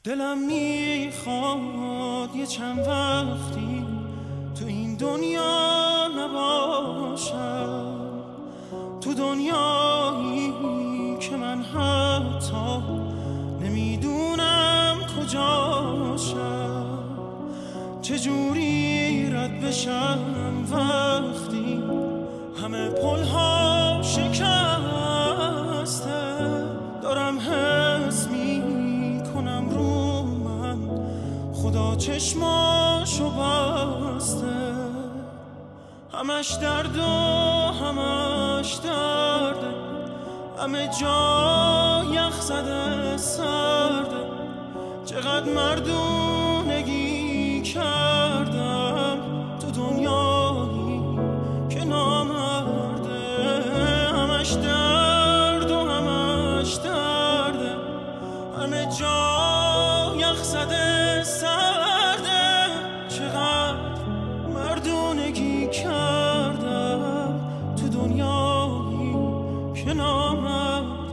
دلم میخواد یه چند وقتی تو این دنیا نباشم، تو دنیایی که من حتی نمیدونم کجاشم. چجوری رد بشم وقتی همه پل‌ها شکسته، دارم حس میکنم رو من خدا چشماشو بسته. همش درد و همش درده، همه جا یخ زده سرده. چقدر مردونگی کردم تو دنیایی که نامرده. همش درد و همش درده، همه جا یخ زده سرده. چقدر مردونگی کردم تو دنیایی که نامرده.